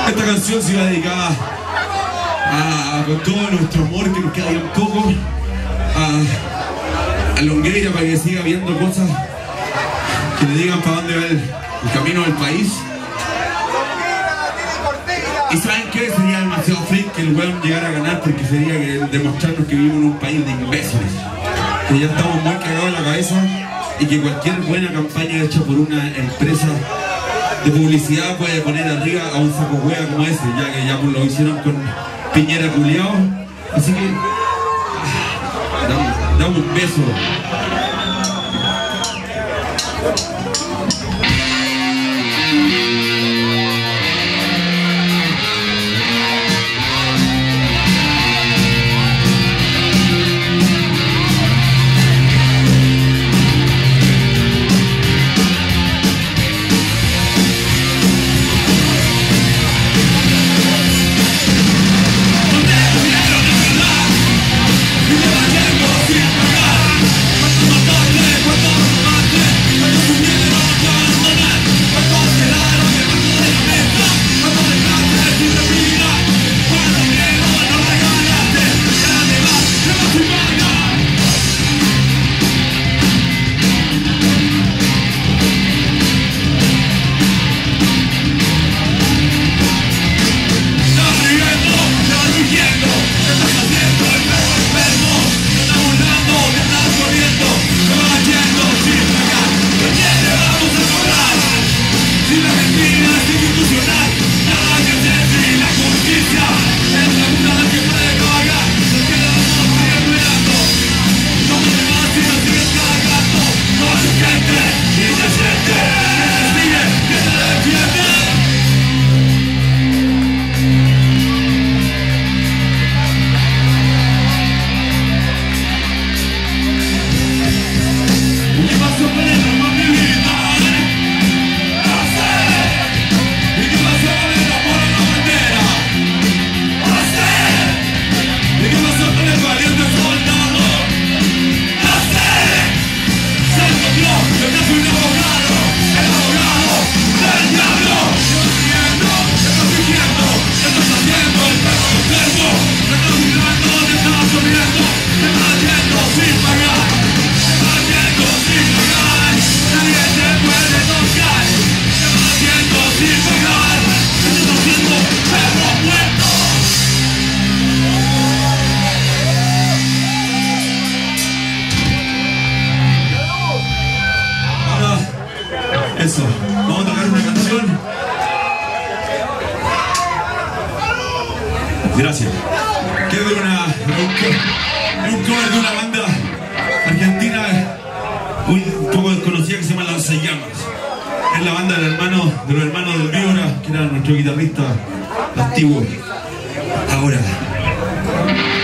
Esta canción se va dedicada con todo nuestro amor que nos queda bien poco a Longueira, para que siga viendo cosas que le digan para dónde va el camino del país. Y ¿saben qué? Sería demasiado freak que el weón llegara a ganar, porque sería que demostrarnos que vivimos en un país de imbéciles, que ya estamos muy cagados en la cabeza y que cualquier buena campaña hecha por una empresa de publicidad puede poner arriba a un saco hueá como ese, ya que ya lo hicieron con Piñera culiao. Así que dame un beso. Eso, vamos a tocar una canción. Gracias. Quiero ver un cover de una banda argentina un poco desconocida que se llama Lanzallamas. Es la banda de los hermanos del Víbora, que era nuestro guitarrista antiguo. Ahora.